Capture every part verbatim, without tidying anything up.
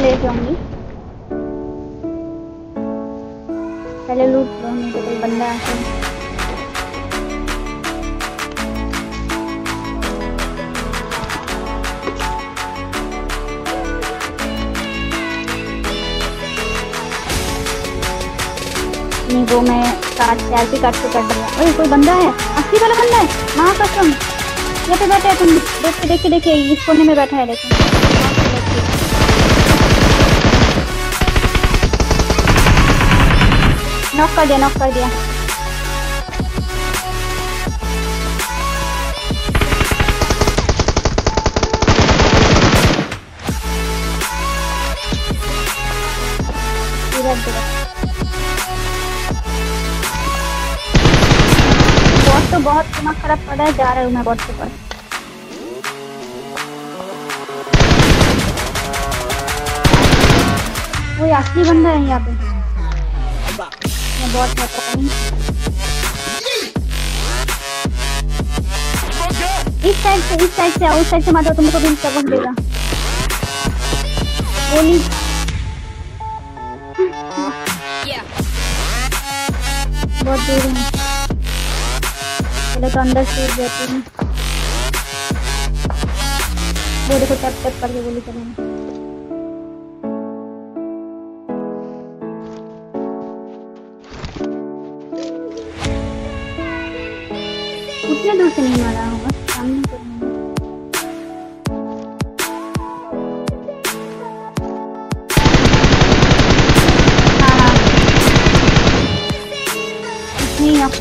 ले जाऊंगी। पहले लूट लो, नहीं तो कोई बंदा आके नहीं। वो मैं काट सेल्फी काट के कर दिया। अरे कोई बंदा है, असली वाला बंदा है। माँ कसम, यहाँ पे बैठा है। तुम देख के देखे देखे इस कोने में बैठा है। देखो नॉक कर दिया, नॉक कर दिया। बॉट तो बहुत दिमाग खराब पड़ा है। जा रहा हूँ मैं बॉट के पास। कोई असली बंदा है यहाँ पे। मैं बॉट है पता नहीं। इस साइड से, इस साइड से, उस साइड से मारो तुमको भी सबक देगा। गोली बहुत दूर है। पहले तो अंदर से जाती हूँ। वो देखो टैप टैप करके गोली चलाना। उतने दूर से नहीं मारा होगा, सामने तो नहीं। हाँ इतनी आप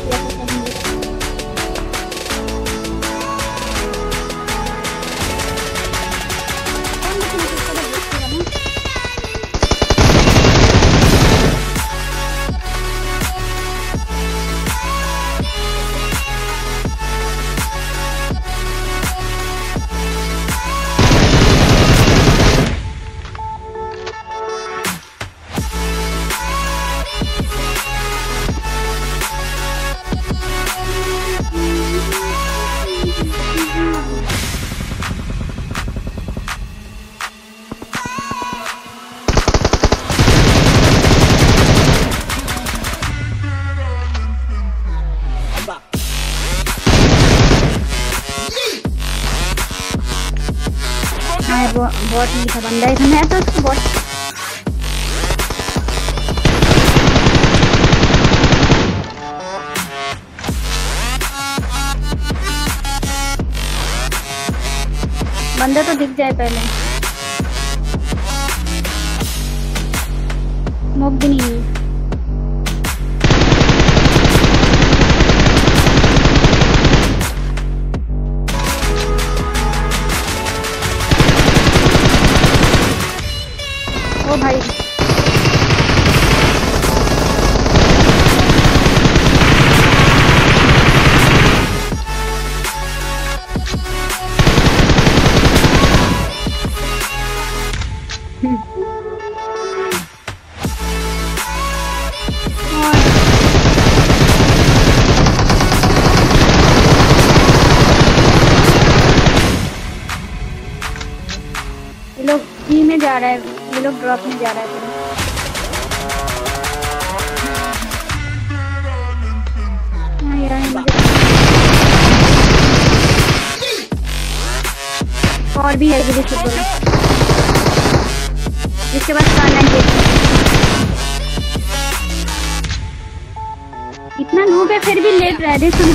बॉट नहीं था, बंदा ही था। मैं तो उसको बॉट बंदा तो दिख जाए पहले। स्मोक भी नहीं है। ओ भाई ये लोग जी में जा रहा है, ये लोग ड्रॉप में जा रहा है। हाँ यार और भी है इसके बाद इतना नूब है फिर भी लेट रहा है। देखो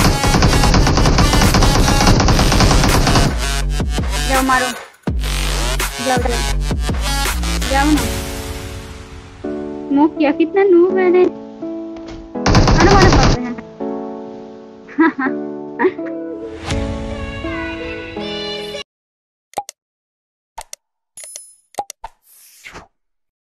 जाओ मारो, जाओ जाओ ना। स्मोक किया, कितना नूब है। मारो मारो पड़ रहे हैं।